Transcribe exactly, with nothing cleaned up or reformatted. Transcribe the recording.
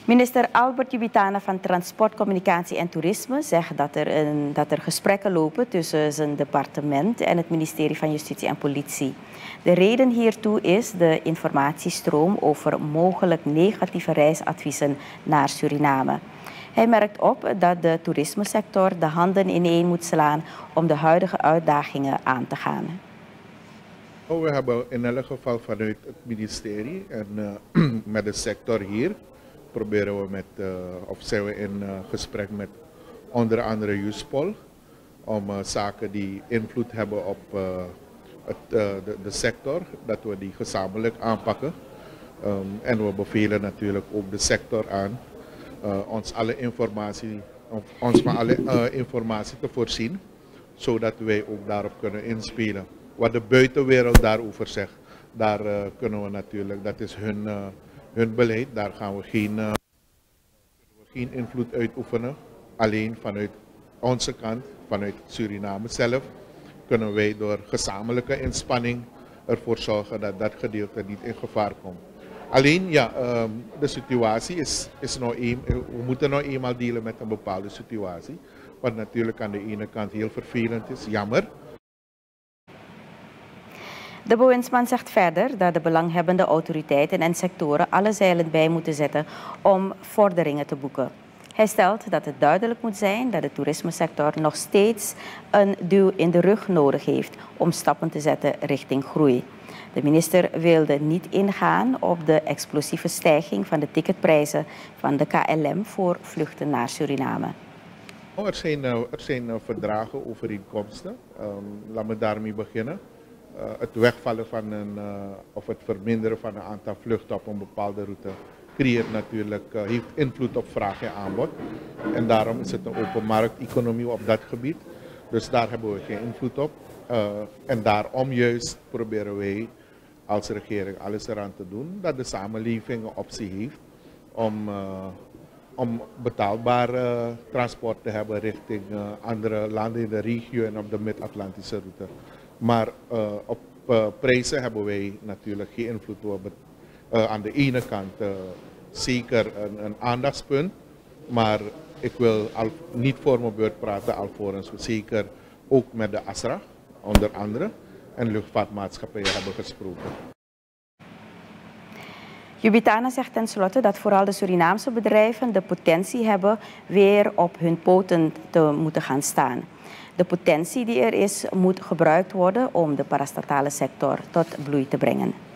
Minister Albert Jubitana van Transport, Communicatie en Toerisme zegt dat er, een, dat er gesprekken lopen tussen zijn departement en het ministerie van Justitie en Politie. De reden hiertoe is de informatiestroom over mogelijk negatieve reisadviezen naar Suriname. Hij merkt op dat de toerismesector de handen ineen moet slaan om de huidige uitdagingen aan te gaan. We hebben in elk geval vanuit het ministerie en uh, met de sector hier proberen we met, uh, of zijn we in uh, gesprek met onder andere Juspol om uh, zaken die invloed hebben op uh, het, uh, de, de sector, dat we die gezamenlijk aanpakken. Um, en we bevelen natuurlijk ook de sector aan uh, ons alle informatie, ons van alle uh, informatie te voorzien, zodat wij ook daarop kunnen inspelen. Wat de buitenwereld daarover zegt, daar uh, kunnen we natuurlijk, dat is hun, uh, hun beleid, daar gaan we geen, uh, geen invloed uitoefenen. Alleen vanuit onze kant, vanuit Suriname zelf, kunnen wij door gezamenlijke inspanning ervoor zorgen dat dat gedeelte niet in gevaar komt. Alleen, ja, um, de situatie is, is nou een, we moeten nou eenmaal dealen met een bepaalde situatie. Wat natuurlijk aan de ene kant heel vervelend is, jammer. De bewindsman zegt verder dat de belanghebbende autoriteiten en sectoren alle zeilen bij moeten zetten om vorderingen te boeken. Hij stelt dat het duidelijk moet zijn dat de toerismesector nog steeds een duw in de rug nodig heeft om stappen te zetten richting groei. De minister wilde niet ingaan op de explosieve stijging van de ticketprijzen van de K L M voor vluchten naar Suriname. Er zijn, er zijn verdragen, overeenkomsten. Um, laat me daarmee beginnen. Uh, het wegvallen van een, uh, of het verminderen van een aantal vluchten op een bepaalde route creëert natuurlijk, uh, heeft invloed op vraag en aanbod. En daarom is het een open markteconomie op dat gebied. Dus daar hebben we geen invloed op. Uh, en daarom juist proberen wij als regering alles eraan te doen dat de samenleving een optie heeft om, uh, om betaalbaar uh, transport te hebben richting uh, andere landen in de regio en op de Mid-Atlantische route. Maar uh, op uh, prijzen hebben wij natuurlijk geen invloed op. Uh, aan de ene kant uh, zeker een, een aandachtspunt, maar ik wil al, niet voor mijn beurt praten alvorens we zeker ook met de ASRA onder andere en luchtvaartmaatschappijen hebben gesproken. Jubitana zegt tenslotte dat vooral de Surinaamse bedrijven de potentie hebben weer op hun poten te moeten gaan staan. De potentie die er is moet gebruikt worden om de parastatale sector tot bloei te brengen.